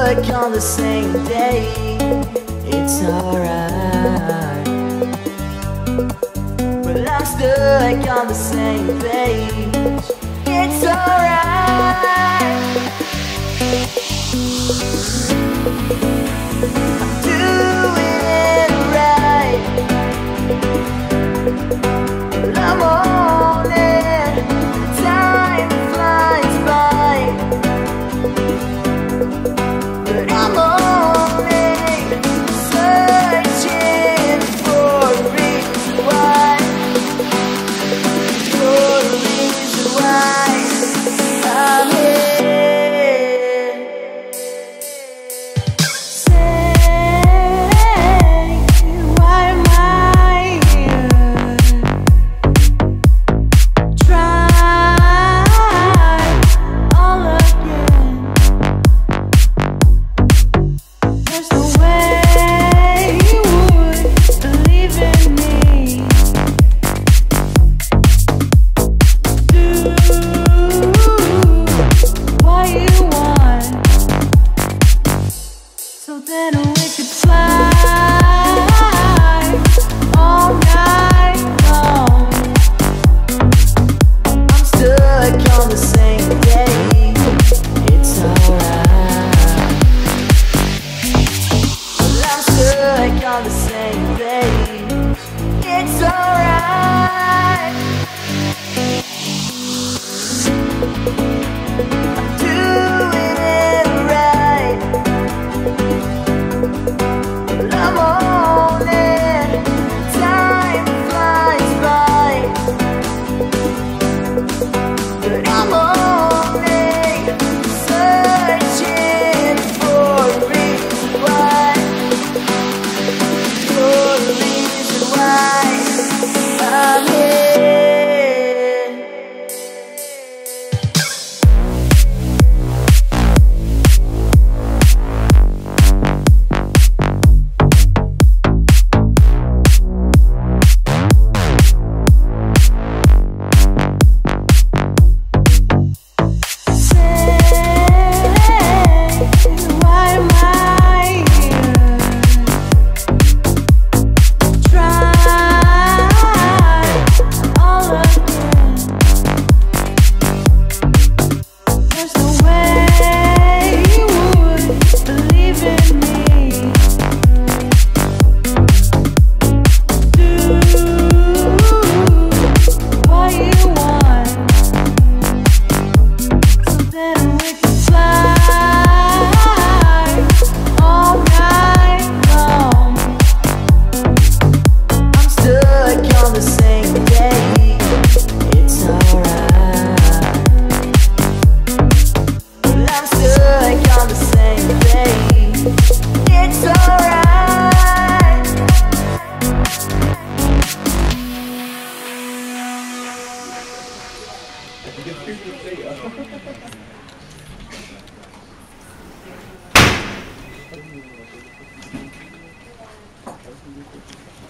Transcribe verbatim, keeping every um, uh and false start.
stuck on the same day. It's alright. Well, I'm stuck on the same page. It's alright. I'm doing it right. Well, I'm on it. Time flies by, but I'm only searching for a reason why, for a reason why I'm here. Say, why am I here? Try all again. There's no way you would believe in me. Do what you want, so then we could fly all night long. I'm stuck on the same day. It's alright. Well, I'm stuck on the same page. It's alright. I'm doing it right. Well, I'm on it. Time flies by, but I'm only searching for a reason why, for a reason why I'm here. Thank you.